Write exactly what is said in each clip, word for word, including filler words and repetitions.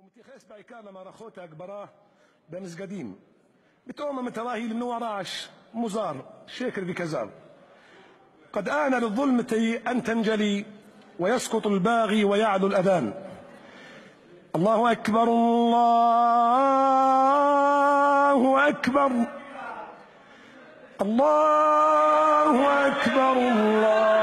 ומתייחס בעיקר למערכות ההגברה במסגדים. פתאום המטרה היא למנוע רעש מוזר, שקר וכזב. قد آن للظلمة أن تنجلي ويسقط الباغي ويعلو الأذان. الله أكبر الله أكبر الله أكبر الله.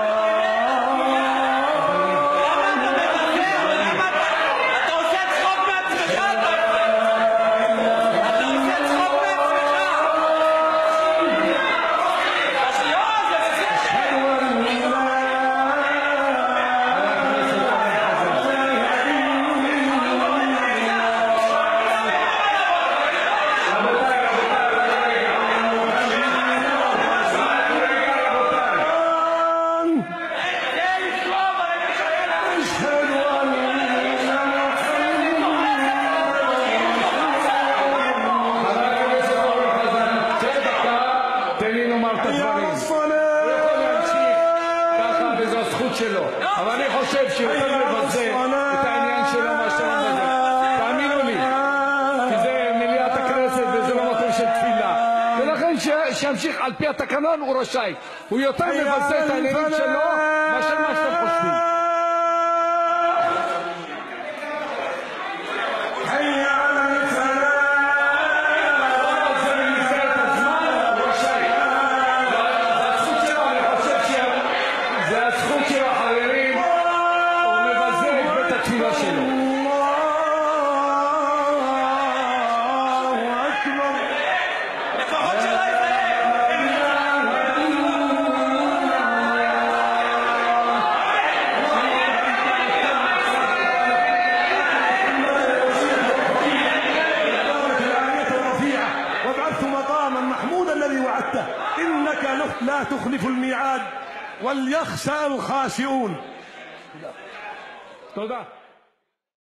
שלו, אבל אני חושב שיותר מבזה את העניין שלו מאשר מבזה. תאמינו לי, כי זה מליאת הכנסת וזה לא מקום של תפילה, ולכן שימשיך על פי התקנון הוא רשאי. הוא יותר מבזה את העניינים שלו מאשר מה שאתם חושבים. إنك لا تخلف الميعاد وليخسأ الخاسئون. تודה.